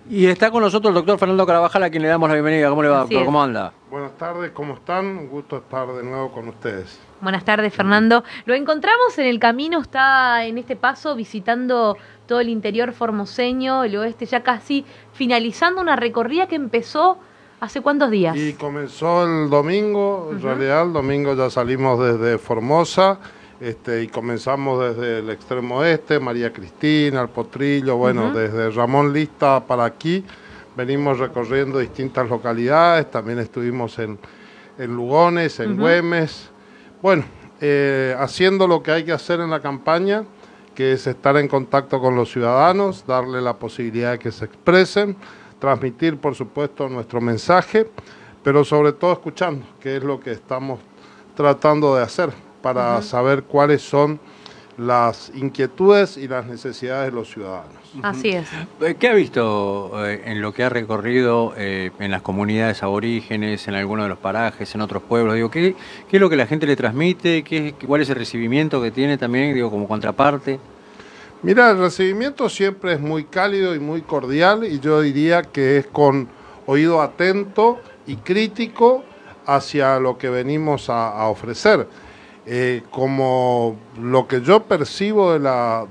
Y está con nosotros el doctor Fernando Carabajal, a quien le damos la bienvenida. ¿Cómo le va, Así doctor? es. ¿Cómo anda? Buenas tardes, ¿cómo están? Un gusto estar de nuevo con ustedes. Buenas tardes, Fernando. Lo encontramos en el camino, está en este paso visitando todo el interior formoseño, el oeste, ya casi finalizando una recorrida que empezó ¿hace cuántos días? Y comenzó el domingo, en realidad el domingo ya salimos desde Formosa y comenzamos desde el extremo oeste, María Cristina, El Potrillo, bueno, desde Ramón Lista para aquí. Venimos recorriendo distintas localidades, también estuvimos en Lugones, en Güemes. Bueno, haciendo lo que hay que hacer en la campaña, que es estar en contacto con los ciudadanos, darle la posibilidad de que se expresen, transmitir, por supuesto, nuestro mensaje, pero sobre todo escuchando, que es lo que estamos tratando de hacer para saber cuáles son las inquietudes y las necesidades de los ciudadanos. Así es. ¿Qué ha visto en lo que ha recorrido en las comunidades aborígenes, en algunos de los parajes, en otros pueblos? Digo, ¿qué es lo que la gente le transmite? ¿Cuál es el recibimiento que tiene también, digo, como contraparte? Mira, el recibimiento siempre es muy cálido y muy cordial, y yo diría que es con oído atento y crítico hacia lo que venimos a ofrecer. Como lo que yo percibo de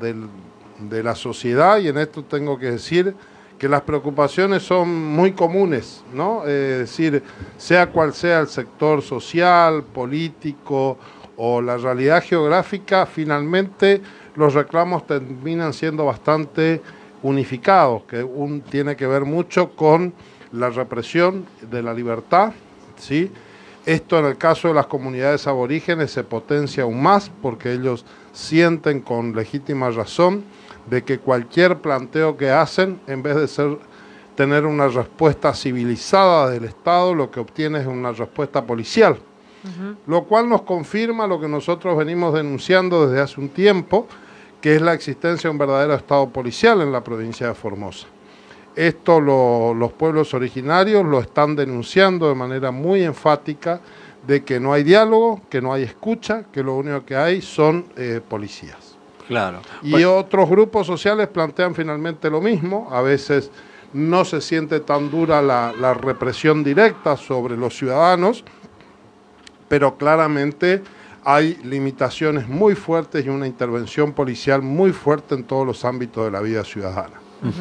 la sociedad, y en esto tengo que decir que las preocupaciones son muy comunes, ¿no? Es decir, sea cual sea el sector social, político o la realidad geográfica, finalmente los reclamos terminan siendo bastante unificados, que tiene que ver mucho con la represión de la libertad, ¿sí? Esto en el caso de las comunidades aborígenes se potencia aún más porque ellos sienten con legítima razón de que cualquier planteo que hacen, en vez de tener una respuesta civilizada del Estado, lo que obtiene es una respuesta policial. Lo cual nos confirma lo que nosotros venimos denunciando desde hace un tiempo, que es la existencia de un verdadero Estado policial en la provincia de Formosa. Esto los pueblos originarios lo están denunciando de manera muy enfática, de que no hay diálogo, que no hay escucha, que lo único que hay son policías. Claro. Y otros grupos sociales plantean finalmente lo mismo. A veces no se siente tan dura la represión directa sobre los ciudadanos, pero claramente hay limitaciones muy fuertes y una intervención policial muy fuerte en todos los ámbitos de la vida ciudadana.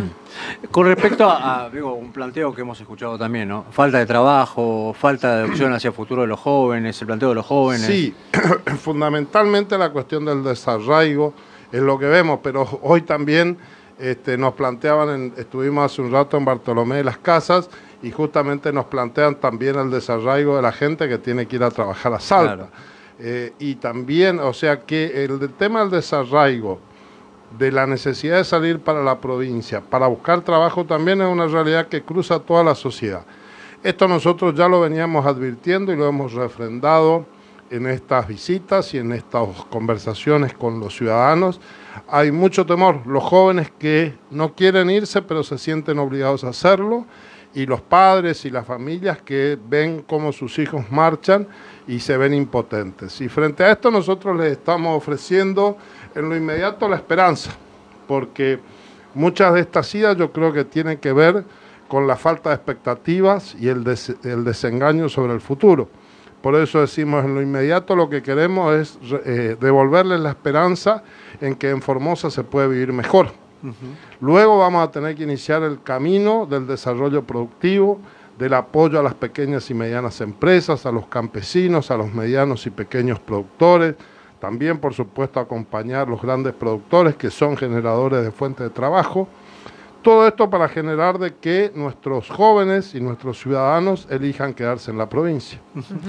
Con respecto a digo, un planteo que hemos escuchado también, ¿no? Falta de trabajo, falta de opción hacia el futuro de los jóvenes, el planteo de los jóvenes. Sí, fundamentalmente la cuestión del desarraigo es lo que vemos, pero hoy también nos planteaban, estuvimos hace un rato en Bartolomé de las Casas, y justamente nos plantean también el desarraigo de la gente que tiene que ir a trabajar a Salta. Claro. Y también, o sea que el tema del desarraigo, de la necesidad de salir para la provincia, para buscar trabajo, también es una realidad que cruza toda la sociedad. Esto nosotros ya lo veníamos advirtiendo y lo hemos refrendado en estas visitas y en estas conversaciones con los ciudadanos. Hay mucho temor, los jóvenes que no quieren irse pero se sienten obligados a hacerlo, y los padres y las familias que ven cómo sus hijos marchan y se ven impotentes. Y frente a esto nosotros les estamos ofreciendo en lo inmediato la esperanza, porque muchas de estas idas yo creo que tienen que ver con la falta de expectativas y el desengaño sobre el futuro. Por eso decimos, en lo inmediato lo que queremos es devolverles la esperanza en que en Formosa se puede vivir mejor. Luego vamos a tener que iniciar el camino del desarrollo productivo, del apoyo a las pequeñas y medianas empresas, a los campesinos, a los medianos y pequeños productores. También, por supuesto, acompañar a los grandes productores que son generadores de fuentes de trabajo. Todo esto para generar de que nuestros jóvenes y nuestros ciudadanos elijan quedarse en la provincia.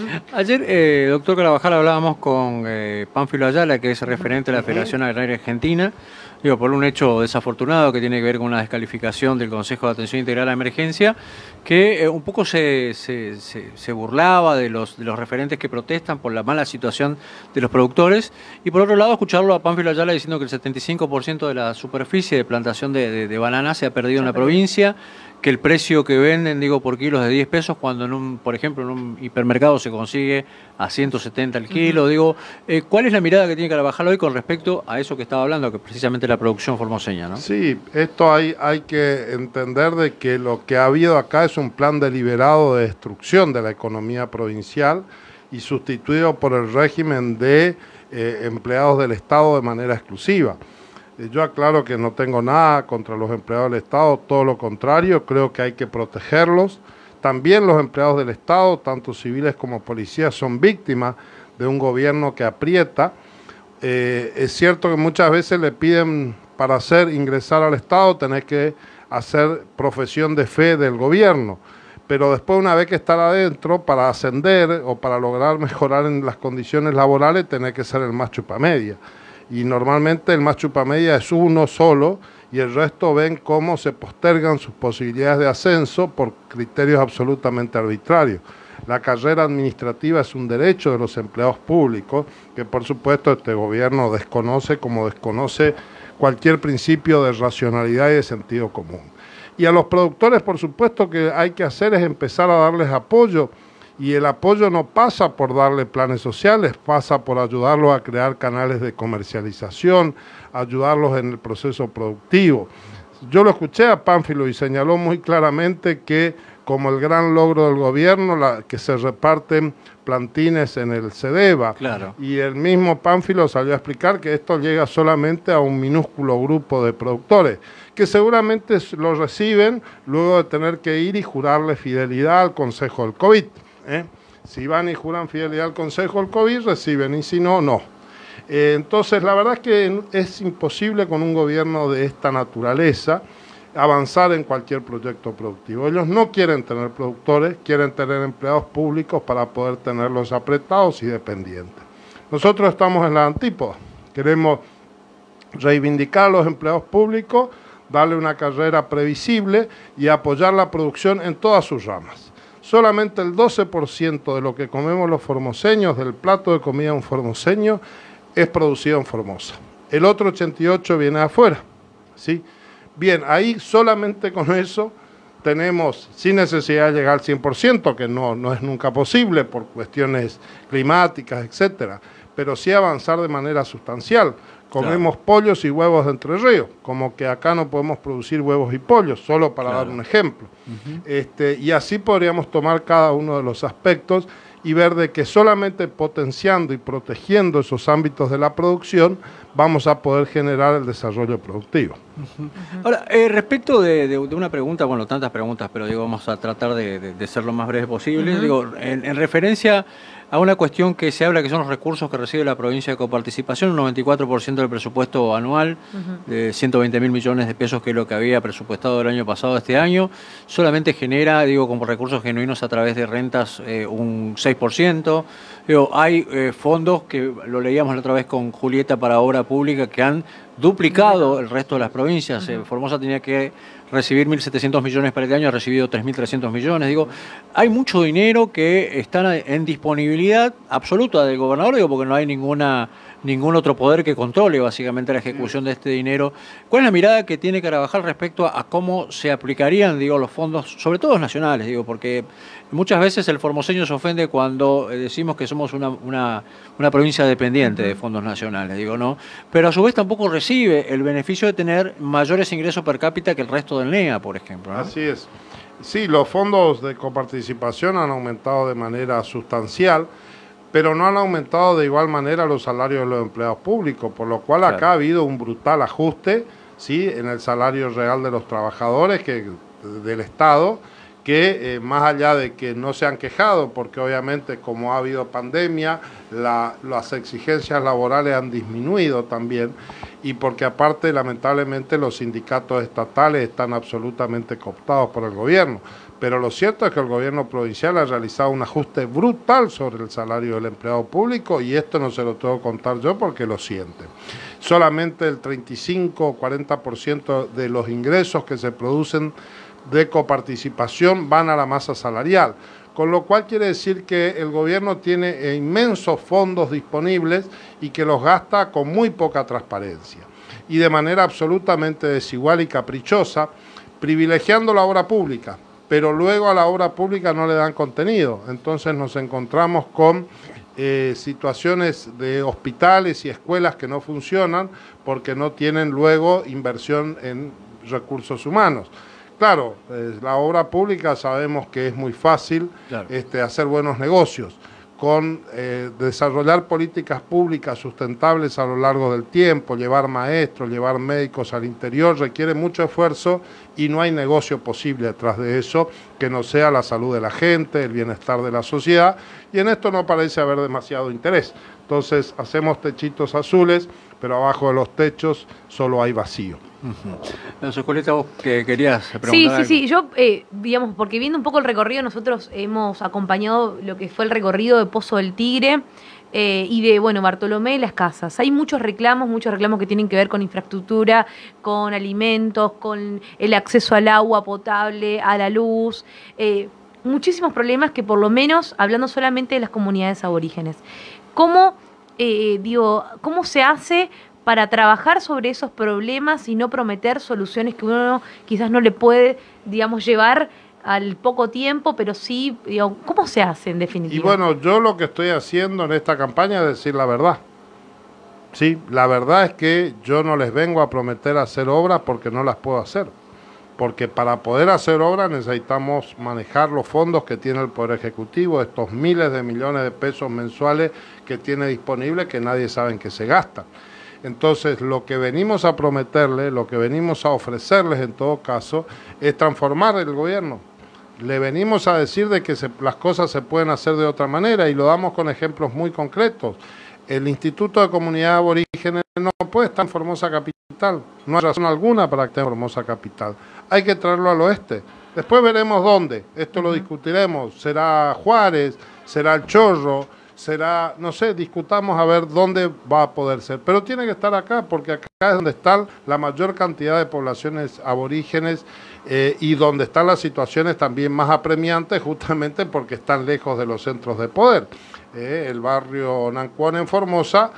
Ayer, doctor Carabajal, hablábamos con Pánfilo Ayala, que es referente de la Federación Agraria Argentina, digo, por un hecho desafortunado que tiene que ver con una descalificación del Consejo de Atención Integral a la Emergencia, que un poco se burlaba de los referentes que protestan por la mala situación de los productores, y por otro lado escucharlo a Pánfilo Ayala diciendo que el 75% de la superficie de plantación de bananas se ha perdido en la provincia, que el precio que venden, digo, por kilos de 10 pesos, cuando por ejemplo, en un hipermercado se consigue a 170 el kilo. Digo, ¿cuál es la mirada que tiene Carabajal hoy con respecto a eso que estaba hablando, que es precisamente la producción formoseña, ¿no? Sí, esto hay que entender de que lo que ha habido acá es un plan deliberado de destrucción de la economía provincial y sustituido por el régimen de empleados del Estado de manera exclusiva. Yo aclaro que no tengo nada contra los empleados del Estado, todo lo contrario, creo que hay que protegerlos. También los empleados del Estado, tanto civiles como policías, son víctimas de un gobierno que aprieta. Es cierto que muchas veces le piden para ingresar al Estado, tenés que hacer profesión de fe del gobierno, pero después, una vez que estar adentro, para ascender o para lograr mejorar en las condiciones laborales, tenés que ser el más chupamedia. Y normalmente el más chupamedia es uno solo, y el resto ven cómo se postergan sus posibilidades de ascenso por criterios absolutamente arbitrarios. La carrera administrativa es un derecho de los empleados públicos, que por supuesto este gobierno desconoce, como desconoce cualquier principio de racionalidad y de sentido común. Y a los productores, por supuesto, que hay que hacer es empezar a darles apoyo, y el apoyo no pasa por darle planes sociales, pasa por ayudarlos a crear canales de comercialización, ayudarlos en el proceso productivo. Yo lo escuché a Pánfilo y señaló muy claramente que como el gran logro del gobierno, que se reparten plantines en el CEDEVA. Claro. Y el mismo Pánfilo salió a explicar que esto llega solamente a un minúsculo grupo de productores, que seguramente lo reciben luego de tener que ir y jurarle fidelidad al Consejo del COVID. Si van y juran fidelidad al Consejo del COVID, reciben, y si no, no. Entonces, la verdad es que es imposible con un gobierno de esta naturaleza avanzar en cualquier proyecto productivo. Ellos no quieren tener productores, quieren tener empleados públicos para poder tenerlos apretados y dependientes. Nosotros estamos en la antípoda. Queremos reivindicar a los empleados públicos, darle una carrera previsible y apoyar la producción en todas sus ramas. Solamente el 12% de lo que comemos los formoseños, del plato de comida de un formoseño, es producido en Formosa. El otro 88% viene de afuera, ¿sí? Bien, ahí solamente con eso tenemos, sin necesidad de llegar al 100%, que no es nunca posible por cuestiones climáticas, etcétera, pero sí avanzar de manera sustancial. Comemos pollos y huevos de Entre Ríos, como que acá no podemos producir huevos y pollos, solo para dar un ejemplo. Y así podríamos tomar cada uno de los aspectos y ver de que solamente potenciando y protegiendo esos ámbitos de la producción vamos a poder generar el desarrollo productivo. Ahora, respecto de una pregunta, bueno, tantas preguntas, pero digo, vamos a tratar de ser lo más breve posible. Digo, en referencia a una cuestión que se habla, que son los recursos que recibe la provincia de coparticipación, un 94% del presupuesto anual, de 120.000 millones de pesos, que es lo que había presupuestado el año pasado, este año, solamente genera, digo, como recursos genuinos a través de rentas, un 6%. Digo, hay fondos que lo leíamos la otra vez con Julieta para obra pública que han duplicado el resto de las provincias. Formosa tenía que recibir 1.700 millones para este año, ha recibido 3.300 millones. Digo, hay mucho dinero que está en disponibilidad absoluta del gobernador, digo, porque no hay ningún otro poder que controle básicamente la ejecución de este dinero. ¿Cuál es la mirada que tiene Carabajal respecto a cómo se aplicarían, digo, los fondos, sobre todo los nacionales, digo, porque muchas veces el formoseño se ofende cuando decimos que somos una provincia dependiente de fondos nacionales, digo, ¿no? Pero a su vez tampoco recibe el beneficio de tener mayores ingresos per cápita que el resto del NEA, por ejemplo, ¿no? Así es. Sí, los fondos de coparticipación han aumentado de manera sustancial, pero no han aumentado de igual manera los salarios de los empleados públicos, por lo cual acá ha habido un brutal ajuste, ¿sí?, en el salario real de los trabajadores del Estado, que más allá de que no se han quejado, porque obviamente como ha habido pandemia, las exigencias laborales han disminuido también, y porque aparte lamentablemente los sindicatos estatales están absolutamente cooptados por el gobierno. Pero lo cierto es que el gobierno provincial ha realizado un ajuste brutal sobre el salario del empleado público, y esto no se lo tengo que contar yo porque lo sienten. Solamente el 35 o 40% de los ingresos que se producen de coparticipación van a la masa salarial, con lo cual quiere decir que el gobierno tiene inmensos fondos disponibles y que los gasta con muy poca transparencia y de manera absolutamente desigual y caprichosa, privilegiando la obra pública, pero luego a la obra pública no le dan contenido. Entonces nos encontramos con situaciones de hospitales y escuelas que no funcionan porque no tienen luego inversión en recursos humanos. Claro, la obra pública sabemos que es muy fácil hacer buenos negocios, con desarrollar políticas públicas sustentables a lo largo del tiempo, llevar maestros, llevar médicos al interior, requiere mucho esfuerzo y no hay negocio posible detrás de eso que no sea la salud de la gente, el bienestar de la sociedad, y en esto no parece haber demasiado interés. Entonces hacemos techitos azules, pero abajo de los techos solo hay vacío. Julieta, vos que querías preguntar. Sí, yo, digamos, porque viendo un poco el recorrido, nosotros hemos acompañado lo que fue el recorrido de Pozo del Tigre y de, bueno, Bartolomé y Las Casas. Hay muchos reclamos que tienen que ver con infraestructura, con alimentos, con el acceso al agua potable, a la luz, muchísimos problemas que por lo menos, hablando solamente de las comunidades aborígenes. ¿Cómo se hace para trabajar sobre esos problemas y no prometer soluciones que uno quizás no le puede, digamos, llevar al poco tiempo, pero sí, digamos, ¿cómo se hace en definitiva? Y bueno, yo lo que estoy haciendo en esta campaña es decir la verdad. Sí, la verdad es que yo no les vengo a prometer hacer obras porque no las puedo hacer. Porque para poder hacer obras necesitamos manejar los fondos que tiene el Poder Ejecutivo, estos miles de millones de pesos mensuales que tiene disponibles que nadie sabe en qué se gastan. Entonces, lo que venimos a prometerles, lo que venimos a ofrecerles en todo caso, es transformar el gobierno. Le venimos a decir de que las cosas se pueden hacer de otra manera y lo damos con ejemplos muy concretos. El Instituto de Comunidad Aborígenes no puede estar en Formosa Capital, no hay razón alguna para que esté en Formosa Capital. Hay que traerlo al oeste. Después veremos dónde, esto lo discutiremos, será Juárez, será El Chorro, será, no sé, discutamos a ver dónde va a poder ser. Pero tiene que estar acá, porque acá es donde está la mayor cantidad de poblaciones aborígenes y donde están las situaciones también más apremiantes, justamente porque están lejos de los centros de poder. El barrio Nancuón en Formosa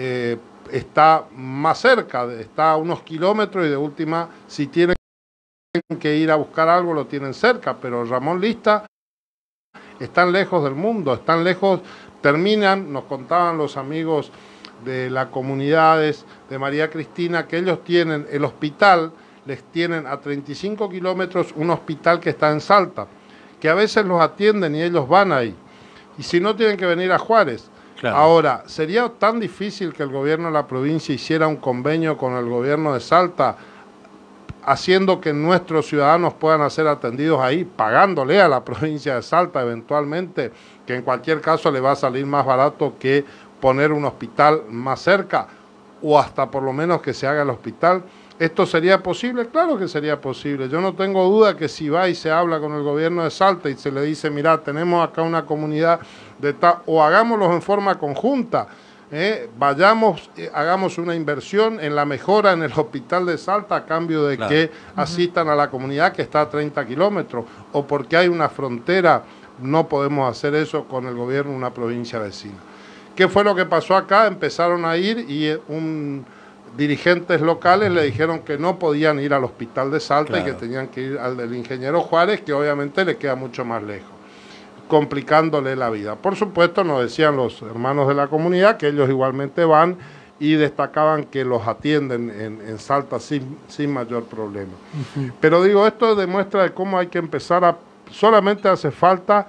está más cerca, está a unos kilómetros y de última, si tienen que ir a buscar algo, lo tienen cerca, pero Ramón Lista están lejos del mundo, están lejos. Terminan, nos contaban los amigos de las comunidades de María Cristina, que ellos tienen el hospital, les tienen a 35 kilómetros un hospital que está en Salta, que a veces los atienden y ellos van ahí. Y si no, tienen que venir a Juárez. Claro. Ahora, ¿sería tan difícil que el gobierno de la provincia hiciera un convenio con el gobierno de Salta, haciendo que nuestros ciudadanos puedan ser atendidos ahí, pagándole a la provincia de Salta eventualmente, que en cualquier caso le va a salir más barato que poner un hospital más cerca, o hasta por lo menos que se haga el hospital? ¿Esto sería posible? Claro que sería posible. Yo no tengo duda que si va y se habla con el gobierno de Salta y se le dice, mira, tenemos acá una comunidad de tal, o hagámoslo en forma conjunta, vayamos, hagamos una inversión en la mejora en el hospital de Salta a cambio de que asistan a la comunidad que está a 30 kilómetros, o porque hay una frontera, no podemos hacer eso con el gobierno de una provincia vecina. ¿Qué fue lo que pasó acá? Empezaron a ir y dirigentes locales le dijeron que no podían ir al hospital de Salta y que tenían que ir al del ingeniero Juárez, que obviamente le queda mucho más lejos, complicándole la vida. Por supuesto, nos decían los hermanos de la comunidad que ellos igualmente van y destacaban que los atienden en Salta sin mayor problema. Pero digo, esto demuestra de cómo hay que empezar solamente hace falta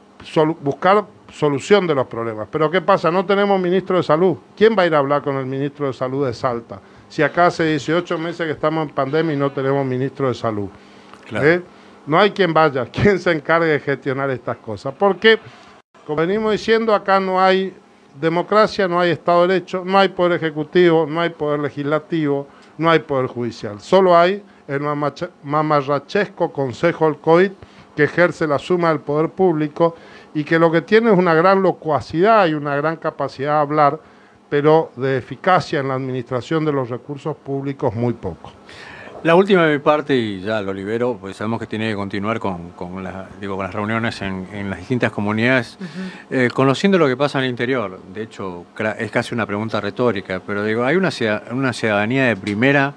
buscar solución de los problemas. Pero ¿qué pasa? No tenemos ministro de salud. ¿Quién va a ir a hablar con el ministro de salud de Salta? Si acá hace 18 meses que estamos en pandemia y no tenemos ministro de salud. Claro. No hay quien vaya, quien se encargue de gestionar estas cosas. Porque, como venimos diciendo, acá no hay democracia, no hay Estado de Derecho, no hay poder ejecutivo, no hay poder legislativo, no hay poder judicial. Solo hay el mamarrachesco Consejo del COVID, que ejerce la suma del poder público y que lo que tiene es una gran locuacidad y una gran capacidad de hablar, pero de eficacia en la administración de los recursos públicos muy poco. La última de mi parte, y ya lo libero, pues sabemos que tiene que continuar con las reuniones en las distintas comunidades, conociendo lo que pasa en el interior. De hecho, es casi una pregunta retórica, pero digo, hay una ciudadanía de primera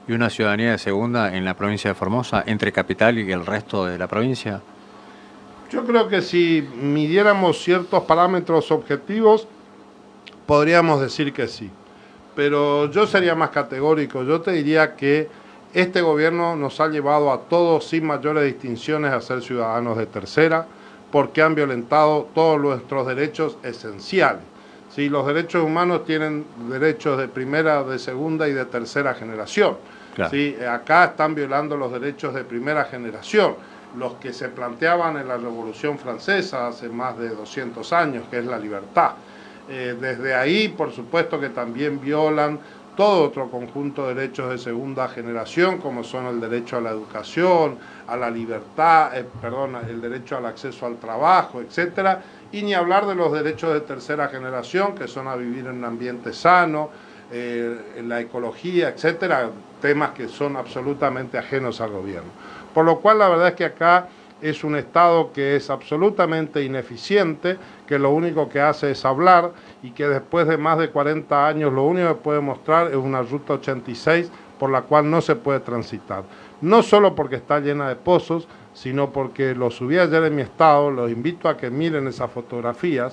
y una ciudadanía de segunda en la provincia de Formosa, entre capital y el resto de la provincia? Yo creo que si midiéramos ciertos parámetros objetivos, podríamos decir que sí. Pero yo sería más categórico. Yo te diría que este gobierno nos ha llevado a todos sin mayores distinciones a ser ciudadanos de tercera, porque han violentado todos nuestros derechos esenciales. ¿Sí? Los derechos humanos tienen derechos de primera, de segunda y de tercera generación. Claro. ¿Sí? Acá están violando los derechos de primera generación, los que se planteaban en la Revolución Francesa hace más de 200 años, que es la libertad. Desde ahí, por supuesto que también violan todo otro conjunto de derechos de segunda generación, como son el derecho a la educación, a la libertad, el derecho al acceso al trabajo, etcétera, y ni hablar de los derechos de tercera generación, que son a vivir en un ambiente sano, en la ecología, etcétera, temas que son absolutamente ajenos al gobierno. Por lo cual, la verdad es que acá es un Estado que es absolutamente ineficiente, que lo único que hace es hablar y que después de más de 40 años lo único que puede mostrar es una ruta 86 por la cual no se puede transitar. No solo porque está llena de pozos, sino porque lo subí ayer en mi estado, los invito a que miren esas fotografías.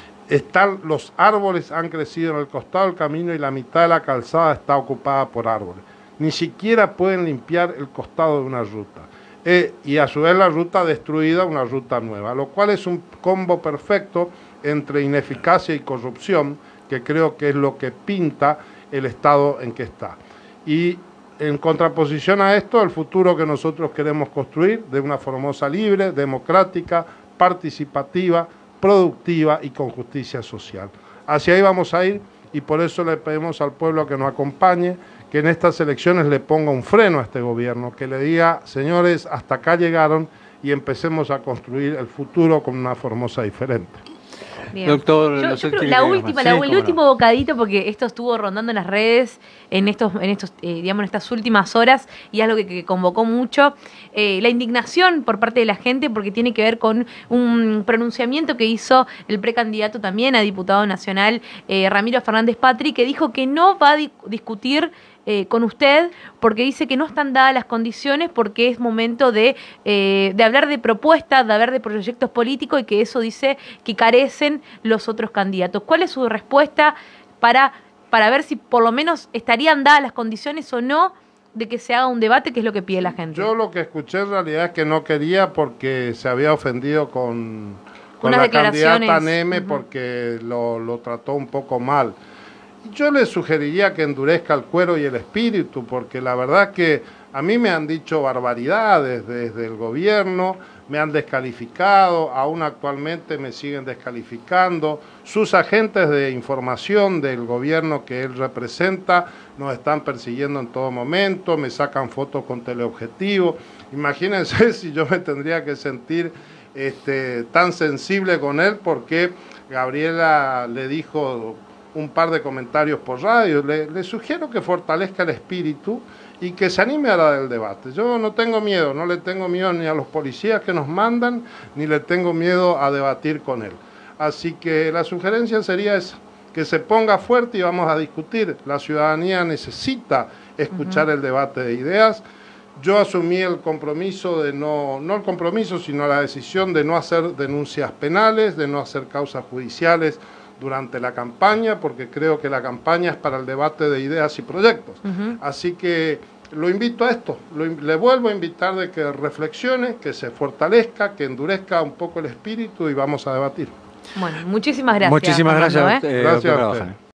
Los árboles han crecido en el costado del camino y la mitad de la calzada está ocupada por árboles. Ni siquiera pueden limpiar el costado de una ruta. Y a su vez la ruta destruida, una ruta nueva, lo cual es un combo perfecto entre ineficacia y corrupción, que creo que es lo que pinta el estado en que está. Y en contraposición a esto, el futuro que nosotros queremos construir de una Formosa libre, democrática, participativa, productiva y con justicia social. Hacia ahí vamos a ir y por eso le pedimos al pueblo que nos acompañe, que en estas elecciones le ponga un freno a este gobierno, que le diga, señores, hasta acá llegaron y empecemos a construir el futuro con una Formosa diferente. Bien. Doctor, yo creo el último bocadito, porque esto estuvo rondando en las redes en estas últimas horas y es algo que convocó mucho la indignación por parte de la gente, porque tiene que ver con un pronunciamiento que hizo el precandidato también a diputado nacional, Ramiro Fernández Patri, que dijo que no va a discutir con usted, porque dice que no están dadas las condiciones, porque es momento de hablar de propuestas, de hablar de proyectos políticos, y que eso dice que carecen los otros candidatos. ¿Cuál es su respuesta para ver si por lo menos estarían dadas las condiciones o no de que se haga un debate, que es lo que pide la gente? Yo lo que escuché en realidad es que no quería, porque se había ofendido con la candidata Neme, porque lo trató un poco mal. Yo le sugeriría que endurezca el cuero y el espíritu, porque la verdad que a mí me han dicho barbaridades desde el gobierno, me han descalificado, aún actualmente me siguen descalificando. Sus agentes de información del gobierno que él representa nos están persiguiendo en todo momento, me sacan fotos con teleobjetivo. Imagínense si yo me tendría que sentir tan sensible con él, porque Gabriela le dijo un par de comentarios por radio. Le sugiero que fortalezca el espíritu y que se anime a la del debate. Yo no tengo miedo, no le tengo miedo ni a los policías que nos mandan, ni le tengo miedo a debatir con él. Así que la sugerencia sería esa, que se ponga fuerte y vamos a discutir. La ciudadanía necesita escuchar el debate de ideas. Yo asumí el compromiso de no el compromiso, sino la decisión de no hacer denuncias penales, de no hacer causas judiciales durante la campaña, porque creo que la campaña es para el debate de ideas y proyectos. Así que lo invito a esto, le vuelvo a invitar de que reflexione, que se fortalezca, que endurezca un poco el espíritu y vamos a debatir. Bueno, muchísimas gracias. Muchísimas gracias, gracias a usted.